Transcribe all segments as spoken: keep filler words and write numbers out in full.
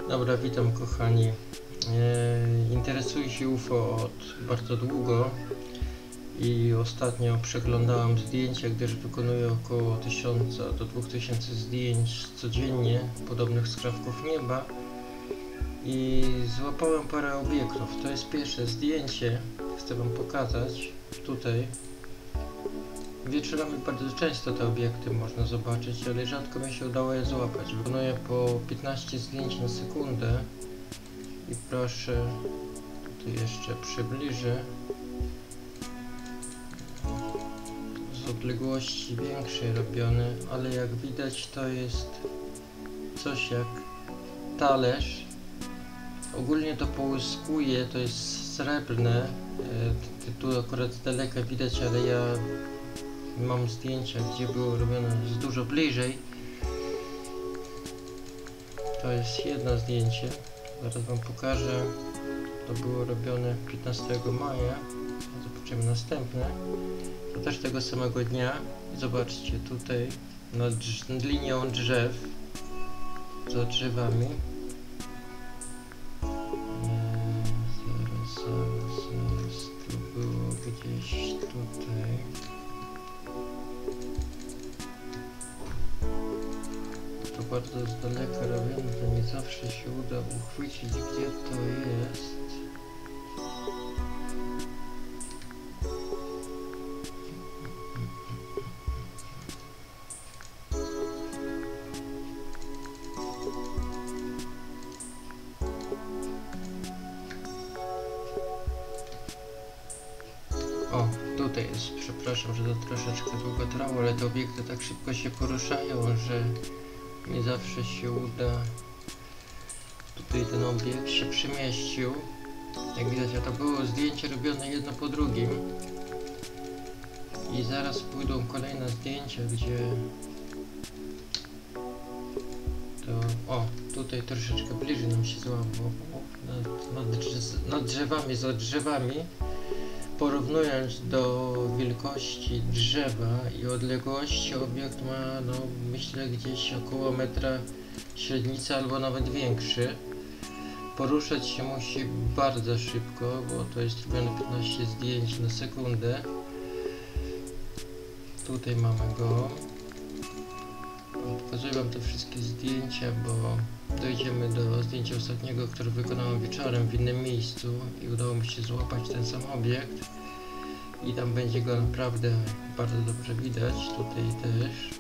Dobra, witam kochani. E, interesuję się U F O od bardzo długo i ostatnio przeglądałem zdjęcia, gdyż wykonuję około tysiąca do dwóch tysięcy zdjęć codziennie podobnych skrawków nieba i złapałem parę obiektów. To jest pierwsze zdjęcie, chcę wam pokazać tutaj. Wieczorami bardzo często te obiekty można zobaczyć, ale rzadko mi się udało je złapać. Wykonuję po piętnaście zdjęć na sekundę i proszę, tutaj jeszcze przybliżę, z odległości większej robione, ale jak widać to jest coś jak talerz. Ogólnie to połyskuje, to jest srebrne, tu akurat z daleka widać, ale ja mam zdjęcia, gdzie było robione z dużo bliżej. To jest jedno zdjęcie, zaraz wam pokażę. To było robione piętnastego maja. Zobaczymy następne. To też tego samego dnia. Zobaczcie tutaj nad, nad linią drzew, za drzewami. Zaraz, zaraz, zaraz. To było gdzieś tutaj. To bardzo z daleka robione, to nie zawsze się uda uchwycić, gdzie to jest. O, tutaj jest, przepraszam, że to troszeczkę długo trwało, ale te obiekty tak szybko się poruszają, że nie zawsze się uda. Tutaj ten obiekt się przemieścił. Jak widać, a to było zdjęcie robione jedno po drugim. I zaraz pójdą kolejne zdjęcia, gdzie to... O, tutaj troszeczkę bliżej nam się złapało. Nad, nad, drzew, nad drzewami, za drzewami. Porównując do wielkości drzewa i odległości, obiekt ma, no myślę, gdzieś około metra średnicy albo nawet większy. Poruszać się musi bardzo szybko, bo to jest robione piętnaście zdjęć na sekundę. Tutaj mamy go. Pokazuję wam te wszystkie zdjęcia, bo dojdziemy do zdjęcia ostatniego, które wykonałem wieczorem w innym miejscu i udało mi się złapać ten sam obiekt i tam będzie go naprawdę bardzo dobrze widać, tutaj też.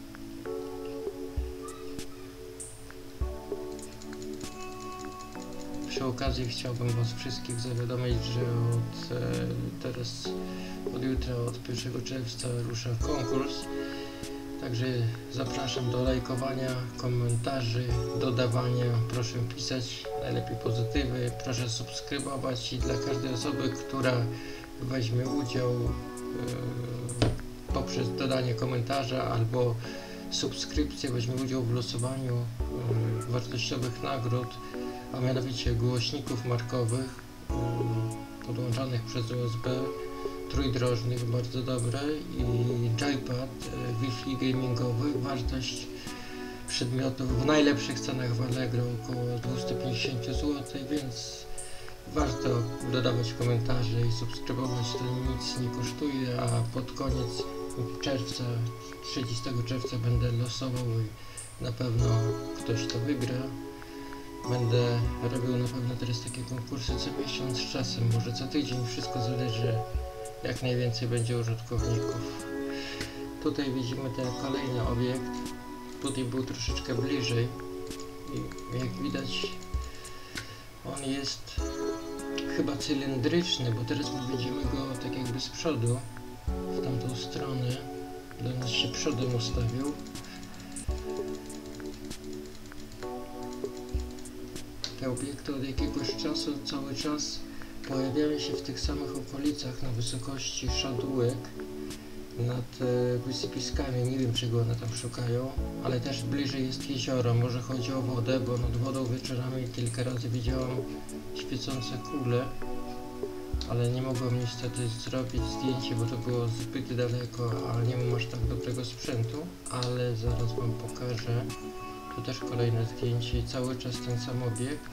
Przy okazji chciałbym was wszystkich zawiadomić, że od e, teraz, od jutra, od pierwszego czerwca rusza konkurs. Także zapraszam do lajkowania, komentarzy, dodawania, proszę pisać najlepiej pozytywy, proszę subskrybować i dla każdej osoby, która weźmie udział yy, poprzez dodanie komentarza albo subskrypcję, weźmie udział w losowaniu yy, wartościowych nagród, a mianowicie głośników markowych yy, podłączanych przez U S B, trójdrożnych, bardzo dobre, i joypad Wi-Fi gamingowy. Wartość przedmiotów w najlepszych cenach w Allegro około dwieście pięćdziesiąt złotych, więc warto dodawać komentarze i subskrybować, to nic nie kosztuje, a pod koniec czerwca, trzydziestego czerwca będę losował i na pewno ktoś to wygra. Będę robił na pewno teraz takie konkursy co miesiąc, z czasem może co tydzień, wszystko zależy jak najwięcej będzie użytkowników. Tutaj widzimy ten kolejny obiekt. Tutaj był troszeczkę bliżej i jak widać on jest chyba cylindryczny, bo teraz my widzimy go tak jakby z przodu, w tamtą stronę. Do nas się przodem ustawił. Te obiekty od jakiegoś czasu cały czas pojawiają się w tych samych okolicach, na wysokości szadółek, nad e, wysypiskami. Nie wiem, czego one tam szukają, ale też bliżej jest jezioro. Może chodzi o wodę, bo nad wodą wieczorami kilka razy widziałam świecące kule, ale nie mogłem niestety zrobić zdjęcia, bo to było zbyt daleko, a nie mam aż tak dobrego sprzętu, ale zaraz wam pokażę. Tu też kolejne zdjęcie i cały czas ten sam obiekt.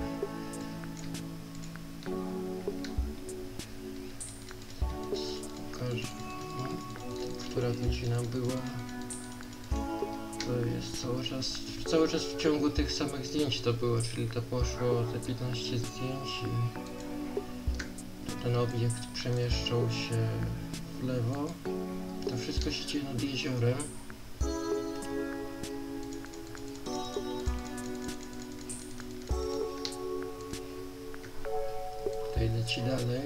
Pokażę, która godzina była. To jest cały czas, cały czas w ciągu tych samych zdjęć to było, czyli to poszło te piętnaście zdjęć i ten obiekt przemieszczał się w lewo. To wszystko się dzieje nad jeziorem. Tutaj leci dalej.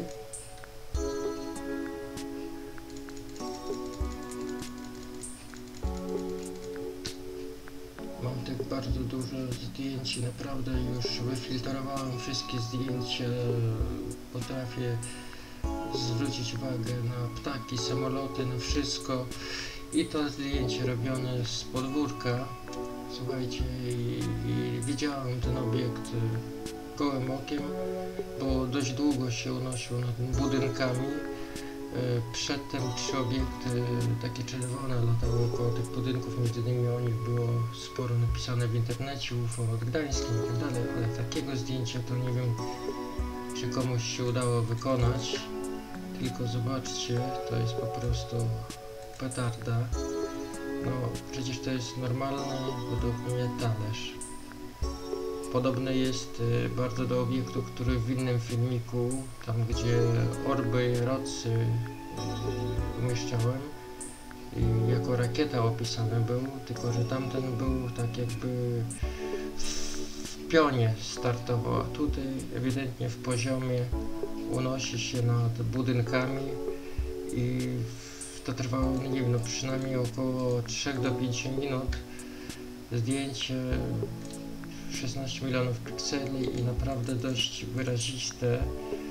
Mam tych bardzo dużo zdjęć i naprawdę już wyfiltrowałem wszystkie zdjęcia. Potrafię zwrócić uwagę na ptaki, samoloty, na wszystko. I to zdjęcie robione z podwórka. Słuchajcie, i, i widziałem ten obiekt gołym okiem, bo dość długo się unosił nad budynkami. Przedtem trzy obiekty takie czerwone latały około tych budynków, między innymi o nich było sporo napisane w internecie, U F O nad Gdańskiem i tak dalej, ale takiego zdjęcia to nie wiem, czy komuś się udało wykonać. Tylko zobaczcie, to jest po prostu petarda. No przecież to jest normalny według mnie talerz. Podobny jest y, bardzo do obiektu, który w innym filmiku, tam gdzie orby i rocy y, umieszczałem i jako rakieta opisany był, tylko że tamten był tak jakby w pionie startował, a tutaj ewidentnie w poziomie unosi się nad budynkami i to trwało, nie wiem, no przynajmniej około trzech do pięciu minut. Zdjęcie szesnaście milionów pikseli i naprawdę dość wyraziste.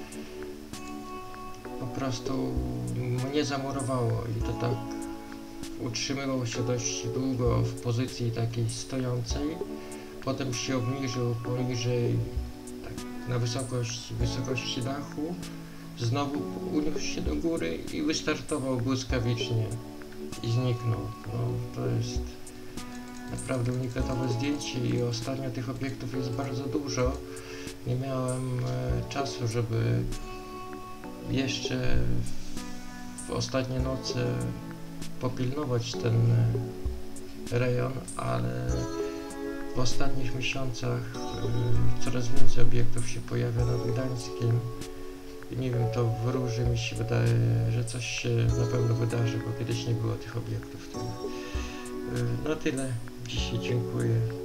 Po prostu mnie zamurowało i to tak utrzymywał się dość długo w pozycji takiej stojącej. Potem się obniżył poniżej, tak, na wysokość, wysokości dachu. Znowu uniósł się do góry i wystartował błyskawicznie i zniknął. No, to jest naprawdę unikatowe zdjęcie i ostatnio tych obiektów jest bardzo dużo. Nie miałem e, czasu, żeby jeszcze w ostatnie noce popilnować ten e, rejon, ale w ostatnich miesiącach e, coraz więcej obiektów się pojawia nad Gdańskiem. I nie wiem, to wróży, mi się wydaje, że coś się na pewno wydarzy, bo kiedyś nie było tych obiektów. Na tyle. Dzisiaj dziękuję.